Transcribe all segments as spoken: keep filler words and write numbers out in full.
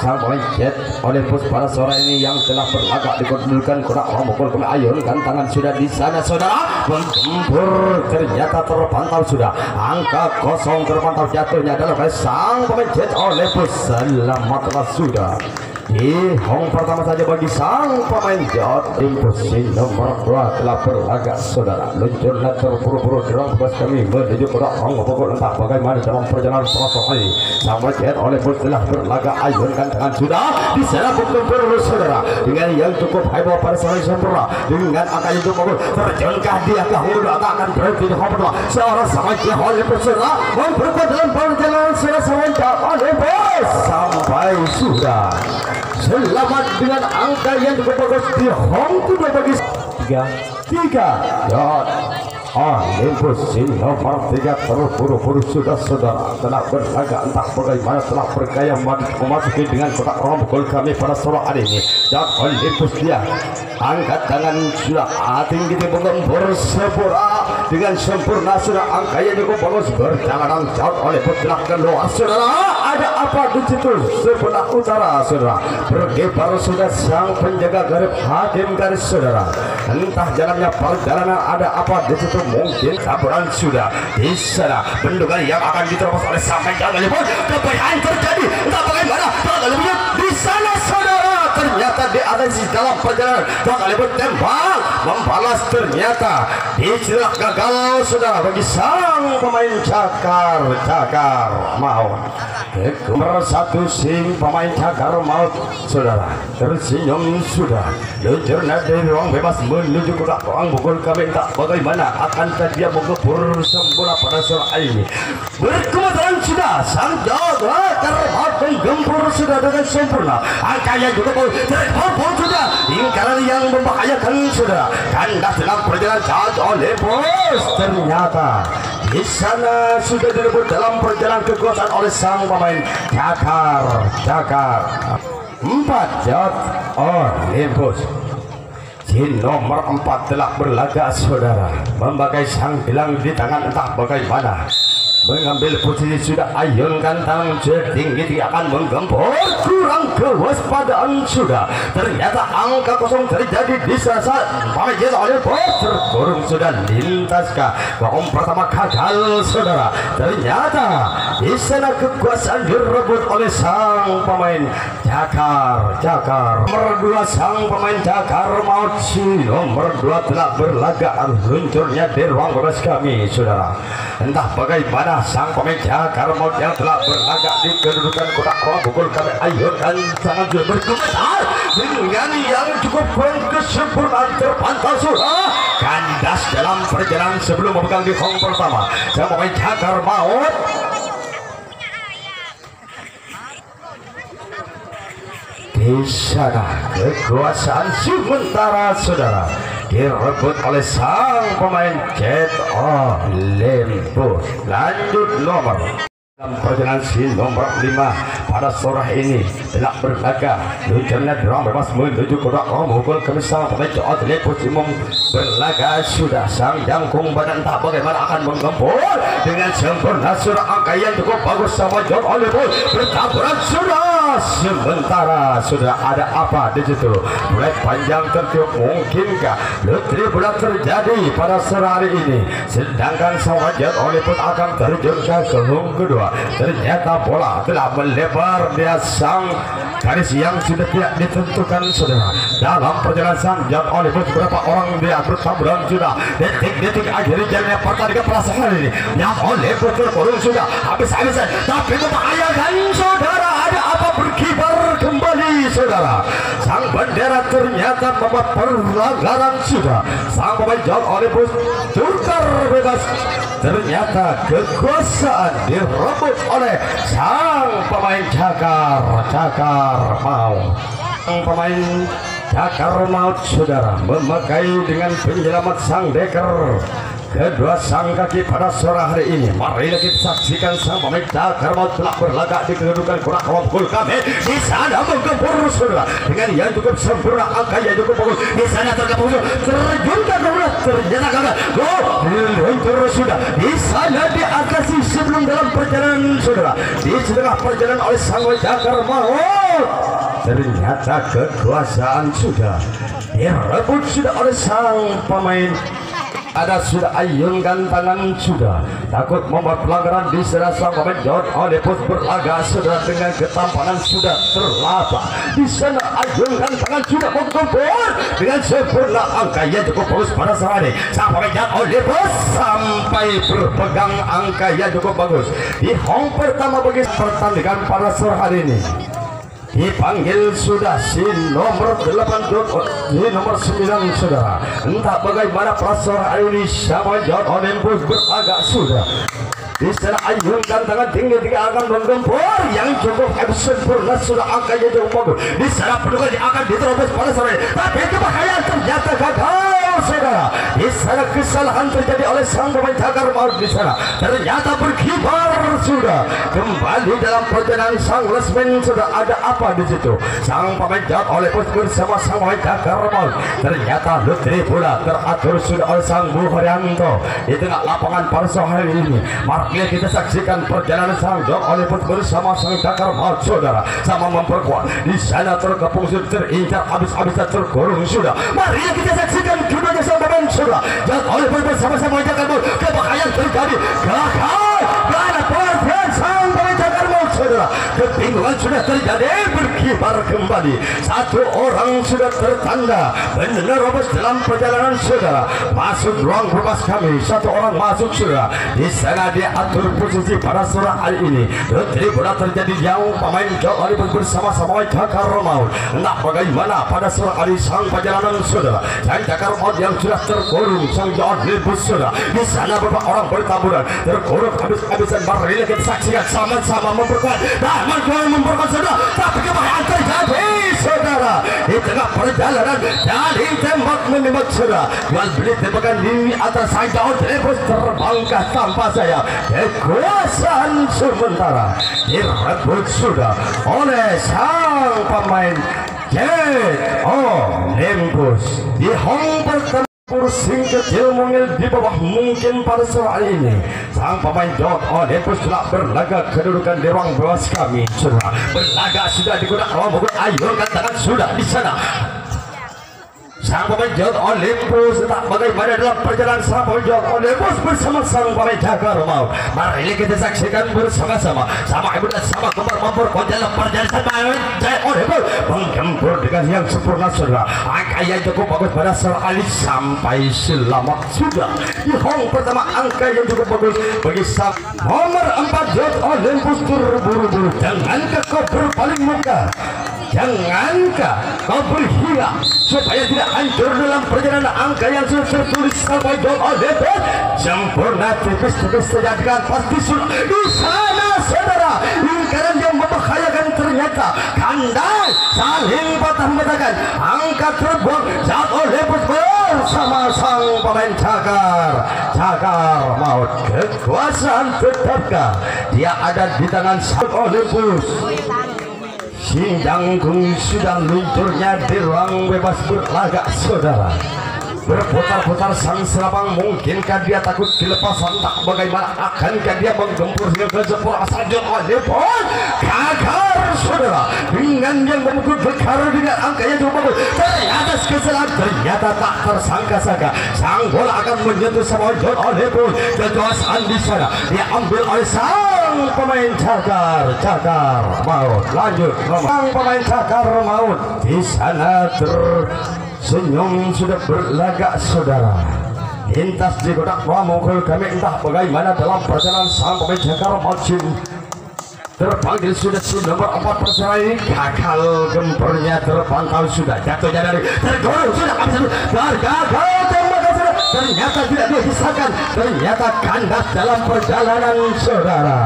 sang pemain jet oleh pos pada sore ini yang telah berlagak dikedudukan kurang memukul kami ayunkan tangan sudah di sana saudara menggempur ternyata terpantau sudah angka kosong terpantau jatuhnya adalah sang pemain jet oleh pos selamatlah sudah di hong pertama saja bagi sang pemain Jot imposi nomor dua telah berlagak saudara luncurnya terburu-buru dorong bebas kami menuju ke hong pokok entah bagaimana dalam perjalanan proses ini sang pemain Jot oleh pos telah berlagak ayunkan tangan sudah di sana berkumpul saudara dengan yang cukup heboh pada sore sempurna dengan angka itu pokok terjangkah dia ke hong dua akan berhenti di hong dua seorang sang pemain Jot oleh pos saudara memperkuat dalam perjalanan saudara sang pemain Jot oleh pos sampai sudah selamat dengan angka yang cukup bagus di home kedua bagi tiga tiga Jot Olympus nomor tiga terburu-buru sudah saudara telah berlagak entah bagaimana telah bergaya memasuki dengan kotak rombol kami pada sore hari ini Jot Olympus dia angkat tangan sudah tinggi di menggempur sempurna dengan sempurna sudah angka yang cukup bagus berjalan Jot Olympus telah keluar saudara ada apa di situ sebelah utara saudara bergebar sudah sang penjaga garis hakim garis saudara entah jalannya perjalanan ada apa di situ mungkin taburan sudah di sana bendukan yang akan diterobos oleh sampai jalan pun kebayaan terjadi entah bagaimana lebih di sana saudara ternyata di atas dalam perjalanan kali pun tembak membalas ternyata dicelah gagal saudara bagi sang pemain cakar cakar maut nomor satu sing pemain cakar maut saudara tersenyum sudah luncur dari ruang bebas menuju ke ruang pukul kami tak bagaimana akan dia menggempur sempurna pada sore ini berkebetulan sudah sang jaga terhadap menggempur sudah dengan sempurna angkanya juga terhubung sudah lingkaran yang membahayakan sudah kandas dalam perjalanan jatuh oleh bos ternyata di sana sudah direbut dalam perjalanan kekuasaan oleh sang pemain cakar cakar empat Jot Olympus si nomor empat telah berlagak saudara memakai sang gelang di tangan entah bagaimana mengambil posisi sudah ayunkan tangan setinggi dia akan menggempur kurang kewaspadaan sudah ternyata angka kosong terjadi di saat pemain Jot Olympus terkurung sudah lintas ke gawang pertama gagal saudara ternyata di sana kekuasaan direbut oleh sang pemain cakar cakar nomor dua sang pemain cakar maut si nomor dua telah berlagak luncurnya di ruang bebas kami saudara entah bagaimana sang pemain cakar maut yang telah berlagak di kedudukan kotak ruang pukul kami ayunkan sangat berkomentar dengan yang cukup kurang kesempurnaan terpantau sudah kandas dalam perjalanan sebelum memegang di hong pertama sang pemain cakar maut di sana kekuasaan sementara saudara direbut oleh sang pemain Jot Olympus lanjut nomor dalam perjalanan si nomor lima pada sore ini telah berlaga luncurnya dorong bebas menuju ke ruang mukul kami sang pemain Jot Olympus umum berlaga sudah sang jangkung badan tak bagaimana akan menggempur dengan sempurna sudah angka yang cukup bagus sama Jot Olympus bertaburan sudah sementara sudah ada apa di situ mulai panjang tertiup mungkinkah lutri bola terjadi pada sore hari ini sedangkan sang Jot Olympus akan terjun ke gawang kedua ternyata bola telah melebar dia sang garis yang sudah tidak ditentukan saudara dalam perjalanan sang Jot Olympus berapa orang dia bertaburan sudah detik-detik akhirnya jalannya pertandingan pada sore ini yang Olympus terkurung sudah habis-habisan tapi membahayakan saudara ada apa berkibar kembali saudara sang bendera ternyata membuat pelanggaran sudah sang pemain Jot Olympus tukar bebas ternyata kekuasaan direbut oleh sang pemain cakar cakar maut sang pemain cakar maut saudara memakai dengan penyelamat sang deker kedua sang kaki pada sore hari ini mari kita saksikan sang pemain cakar maut telah berlagak di kedudukan kurang rompul kami di sana menggempur saudara dengan yang cukup sempurna angka yang cukup bagus di sana tergabung terjun ke darat ternyata gagal go luncur sudah di sana diatasi sebelum dalam perjalanan saudara di setengah perjalanan oleh sang cakar maut maut. Ternyata kekuasaan sudah direbut sudah oleh sang pemain. Ada sudah ayunkan tangan sudah takut membuat pelanggaran di sana. Sang pemain John Olympus berlaga sudah dengan ketampanan sudah terlapa di sana. Ayunkan tangan sudah menggempur dengan sempurna angka yang cukup bagus pada saat ini. Sang pemain John Olympus sampai berpegang angka yang cukup bagus di hong pertama bagi pertandingan pada sore hari ini. Dipanggil sudah si nomor delapan di nomor sembilan saudara. Entah bagaimana prasara hari ini sama John Olympus beragak sudah di sana. Ayunkan tangan tinggi tiga akan menggempur yang cukup sempurna sudah angkanya cukup bagus di sana. Pelukan akan diterobos pada sore tapi kebahayaan ternyata gagal saudara. Di sana kesalahan terjadi oleh sang pemain cagar maut di sana. Ternyata berkibar sudah kembali dalam perjalanan sang lesmen sudah. Ada apa di situ? Sang pemain John Olympus bersama sang pemain cagar maut. Ternyata Lutri pula teratur sudah oleh sang Bu Haryanto di tengah lapangan pada sore hari ini. Mari kita saksikan perjalanan sang John Olympus bersama sang cagar maut saudara. Sama memperkuat di sana terkepung sudah terincar habis-habisan tergolong sudah. Mari kita saksikan keduanya sang pemain sudah. John Olympus bersama-sama cagar maut. Kebahayaan terjadi gagal karena perhatian sang pemain cagar maut saudara. Kebingungan sudah terjadi berkibar kembali. Satu orang sudah tertanda menerobos dalam perjalanan saudara masuk ruang bebas kami. Satu orang masuk sudah di sana diatur posisi pada sore hari ini. Lutri bola terjadi jauh pemain John Olympus bersama-sama cagar maut. Entah bagaimana pada sore hari sang perjalanan saudara. Sang cagar maut yang sudah terkurung sang John Olympus sudah di sana beberapa orang bertaburan terkurung habis-habisan. Mari kita saksikan sama-sama memperkuat dan memperkuat saudara. Tapi kebahayaan terjadi saudara di tengah perjalanan dari tembak menembak saudara. Jual beli tembakan di atas sang John Olympus terbangkah tanpa saya. Kekuasaan sementara direbut sudah oleh sang pemain John Olympus di hong pertama. Pusing kecil mungil di bawah mungkin pada sore hari ini. Sang pemain John Olympus telah berlaga kedudukan di ruang bebas kami sudah. Berlaga sudah digunakan ruang bebas. Ayunkan tangan sudah di sana. Sang pemain John Olympus tak bagaimana dalam perjalanan sang pemain John Olympus bersama sang pemain cagar maut. Mari kita saksikan bersama-sama. Sama ibu dan sama kembar memperkuat dalam perjalanan sang pemain John Olympus menggempur dengan yang sempurna saudara. Angka yang cukup bagus pada sekali sampai selamat sudah di hong pertama. Angka yang cukup bagus bagi sang nomor empat John Olympus terburu-buru. Jangankah kau berpaling muka, jangankah kau berhilang supaya tidak hancur dalam perjalanan. Angka yang sudah tertulis sampai John Olympus sempurna tipis-tipis terjadikan pasti sudah di sana saudara. Lingkaran yang membahayakan ternyata kandai saling patah-patahkan. Angka terbuang John Olympus bersama sang pemain cagar cagar maut. Kekuasaan tetapkah dia ada di tangan sang Olympus. Sinjangkung sudah lunturnya di ruang bebas berlaga saudara. Berputar-putar sang serabang, mungkinkah dia takut dilepasan? Tak bagaimana akankah dia menggempur dengan sempurna saja Olympus gagal saudara dengan yang memukul berkara dengan angkanya cukup bagus. Ternyata kesalahan ternyata tak tersangka-sangka sang bola akan menyentuh sama John Olympus. Kekuasaan di sana diambil oleh sang pemain cagar cagar maut. Lanjut sang pemain cagar maut di sana tersenyum sudah berlagak saudara. Lintas di kotak pramukul kami entah bagaimana dalam perjalanan sang pemain cagar maut terpanggil sudah si nomor empat persen ini gagal gempernya terpantau sudah jatuhnya dari tergolong sudah gagal tembakan sudah ternyata tidak dihisahkan. Ternyata kandas dalam perjalanan saudara.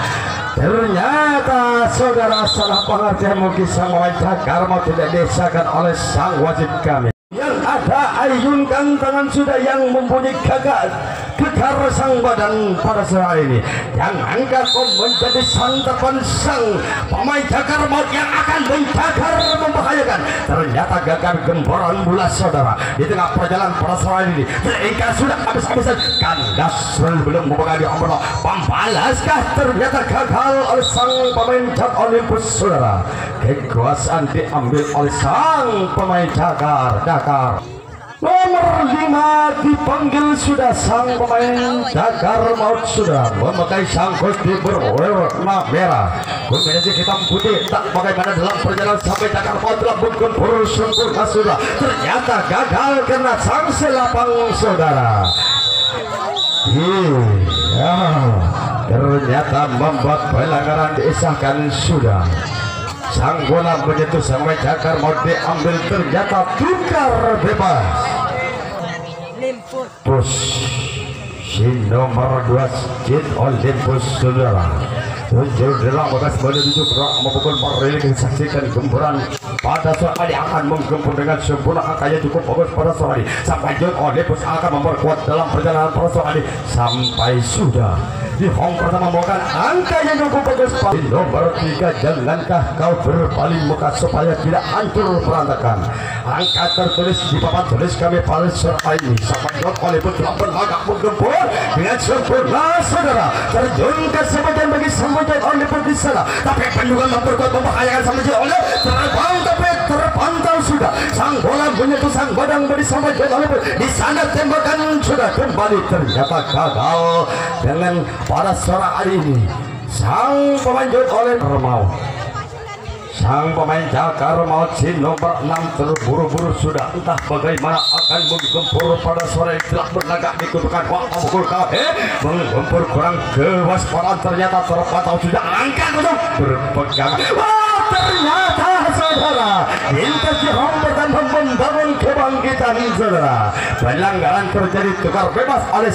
Ternyata saudara salah pengertian mungkin sang pemain cagar maut tidak disahkan oleh sang wasit kami. Yang ada ayunkan tangan sudah yang mempunyai gagal kekar sang badan pada sore ini. Jangankah kau menjadi santapan sang pemain cagar maut yang akan mencagar membahayakan. Ternyata ternyata gagal gemboran bola saudara di tengah perjalanan para saudara ini terikat sudah habis-habisan kandas belum membuka di omor pembalaskah ternyata gagal oleh sang pemain Jak Olympus saudara kekuasaan diambil oleh sang pemain Dakar Dakar nomor lima dipanggil sudah sang pemain Dakar Maut sudah memakai sangkut di berwarna merah kombinasi hitam putih tak bagaimana dalam perjalanan sampai Dakar Maut telah bergempur sempurna sudah ternyata gagal karena sang selapang saudara iya ternyata membuat pelanggaran disahkan sudah sang bola menyentuh sampai Dakar Maut diambil ternyata tukar bebas Olympus si nomor dua Jin Olympus saudara muncul dalam bekas menuju gerak memukul Maril disaksikan gempuran pada sore hari akan menggempur dengan sempurna angkanya cukup bagus pada sore hari sampai Jin Olympus akan memperkuat dalam perjalanan pada sore hari sampai sudah di hong pertama membawakan angka yang cukup bagus di nomor tiga jangankah kau berpaling muka supaya tidak hancur berantakan angka tertulis di papan tulis kami pada sore ini sampai Jin Olympus telah berlagak menggempur dengan sempurna saudara terjun ke sebagian bagi sambutan Olympus di sana tapi penduga memperkuat membahayakan sama Jin Olympus terbang tapi terpantau sudah sang bola menyentuh sang badan beri sampai Jin Olympus di sana tembakan sudah kembali ternyata gagal dengan pada sore hari ini sang pemain Jin Olympus mau sang pemain Dakar Maut si nomor enam terburu-buru sudah entah bagaimana akan menggempur pada sore telah berlagak di kutukan waktu pukul kafe menggempur kurang kewaspadaan ternyata terpantau sudah angka untuk berpegang wah ternyata saudara intensif dan membangun kebangkitan saudara pelanggaran terjadi tukar bebas oleh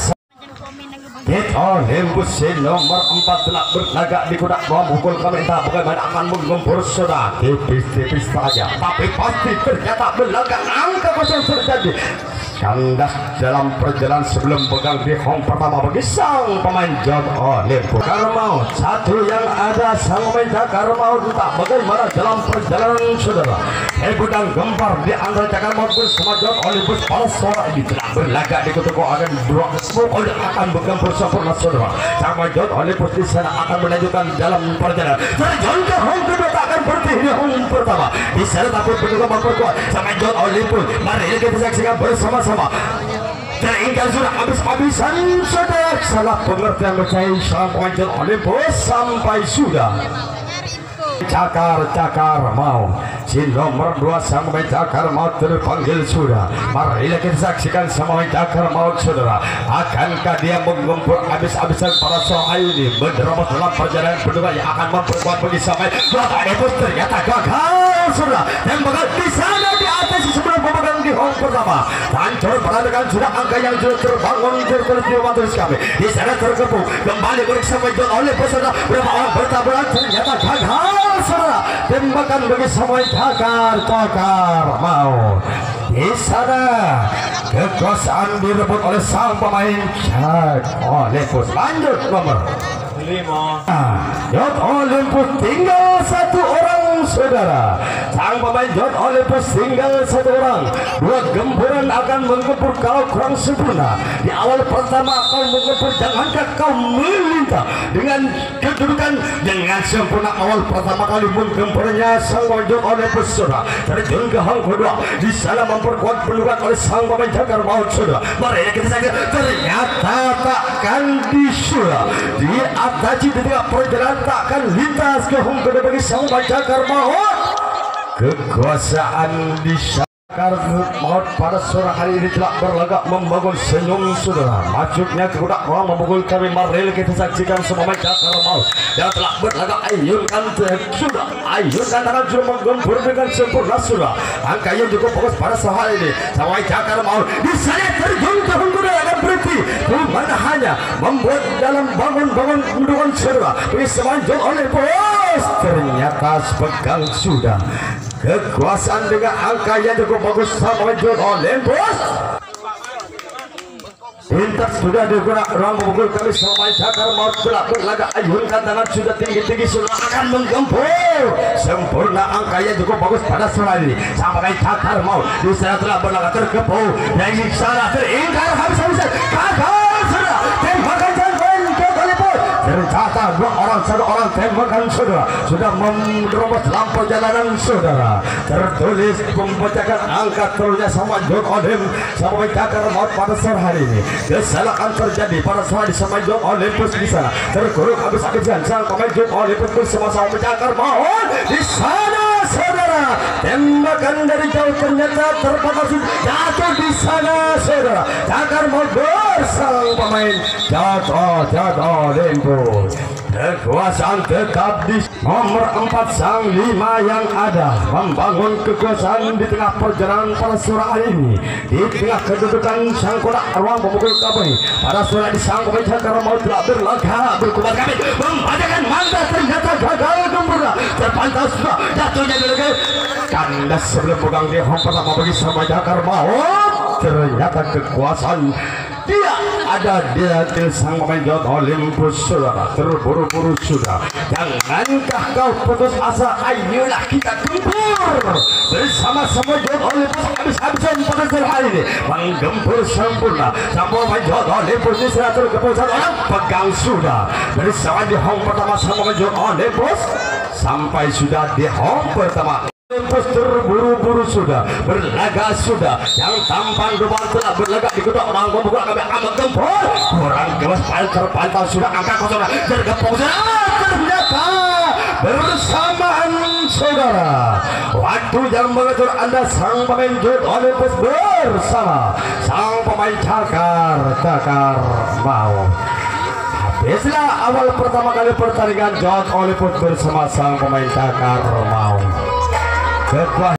Jin Olympus nomor empat telah berlagak di kuda memukul pemerintah bagaimana akan menggempur sudah tipis-tipis saja tapi pasti ternyata berlagak angka kosong terjadi kandas dalam perjalanan sebelum pegang di hong pertama bagi sang pemain Jin Olympus Dakar Maut satu yang ada sang pemain Dakar Maut tak bagaimana dalam perjalanan saudara Hebudang gempar di antara Dakar Maut bersama Jin Olympus pada sore ini telah berlagak di kutuku akan dua pokok akan bergempur sempurna saudara sama Jin Olympus di sana akan melanjutkan dalam perjalanan terjun ke hong kedua tak akan berhenti di hong pertama di sana tapi penduga memperkuat sama Jin Olympus mari kita saksikan bersama-sama terhingga sudah habis-habisan saudara salah pengertian percaya sang pemain Jin Olympus sampai sudah Dakar-Dakar Maut si nomor dua sang pemain Dakar Maut terpanggil sudah mari kita saksikan sama pemain Dakar Maut saudara akankah dia menggempur habis-habisan para soal ini menerobos dalam perjalanan kedua yang akan memperkuat bagi sampai Jin Olympus ternyata gagal saudara tembakan di sana di atas sebelum pemegang di hong pertama hancur perhatikan sudah angka yang sudah terbangun terus terus kami di sana terkepung kembali bersama Jin Olympus saudara berapa orang bertaburan ternyata gagal saudara tembakan bagi semua Dakar Dakar Maut di sana kekuasaan direbut oleh sang pemain Jin Olympus lanjut nomor lima Jin Olympus tinggal satu orang saudara sang pemain Jin Olympus tinggal satu orang dua gempuran akan menggempur kalau kurang sempurna di awal pertama akan menggempur jangankah kau melintas dengan kedudukan dengan sempurna awal pertama kali menggempurnya sang pemain Jin Olympus saudara terjun ke hang kedua di sana memperkuat pendudukan oleh sang pemain Dakar Maut saudara mari kita saksikan ternyata takkan disula di atas di tengah perjalanan takkan lintas ke hang kedua bagi sang pemain Dakar Maut kekuasaan di Dakar Maut pada sore hari ini telah berlagak membangun senyum saudara masuknya ke kuda orang memukul kami maril kita saksikan semua pemain Dakar Maut yang telah berlagak ayunkan sudah ayunkan tangan sudah menggempur dengan sempurna sudah angka yang cukup fokus pada sore hari ini sampai Dakar Maut di sana terjun ke kuda akan berhenti mana hanya membuat dalam bangun-bangun mendukung saudara bagi semua Jin Olympus ternyata sepegang sudah kekuasaan dengan angka yang cukup bagus sama Jin Olympus Intak sudah digunakan ruang memukul kami sampai cakar maut belakang laga ayunkan tangan sudah tinggi-tinggi sudah akan menggempur sempurna angkanya cukup bagus pada sore ini sampai cakar maut di sana telah berlaga terkepung dari sana teringkar habis-habisan gagal sudah tembakan jangkauan ke Goliput ternyata dua orang satu orang tembakan saudara sudah menerobos lampu jalanan saudara tertulis pembacakan angka terusnya sama Jok Odem sampai cakar maut pada sore hari ini kesalahan terjadi pada saat disemai Jok Olympus di sana terkuruk habis-habisan sang pemain Jok Olympus bersama-sama mencakar maut di sana saudara tembakan dari jauh ternyata terpatah jatuh di sana saudara cakar maut bersama pemain Jok Olympus kekuasaan tetap di nomor empat sang lima yang ada membangun kekuasaan di tengah perjalanan pada sore hari ini di tengah kedudukan sang kodak ruang pemukul kami pada sore di sang pemain cakar maut telah berlaga berkuat kami membacakan mantap ternyata gagal gempurna terpantau sudah jatuhnya dulu kandas sebelum pegang di home pertama bagi sama cakar maut ternyata kekuasaan dia ada di hati sang pemain Jok Olympus saudara terburu-buru sudah jangankah kau putus asa ayolah kita gempur bersama-sama Jok Olympus habis-habisan pada sore hari ini menggempur sempurna sang pemain Jok Olympus di sana terkepung satu orang pegang sudah bersama di home pertama sang pemain Jok Olympus sampai sudah di home pertama Olympus terburu-buru sudah berlaga sudah yang tampan depan telah berlaga di kedua orang pemukul kami amat gempur kurang gelas terpantau sudah angka kosong tergepung sudah ternyata bersamaan saudara waktu yang mengatur anda sang pemain Jok Olympus bersama sang pemain cakar cakar maut. Habislah awal pertama kali pertandingan Jok Olympus bersama sang pemain cakar maut.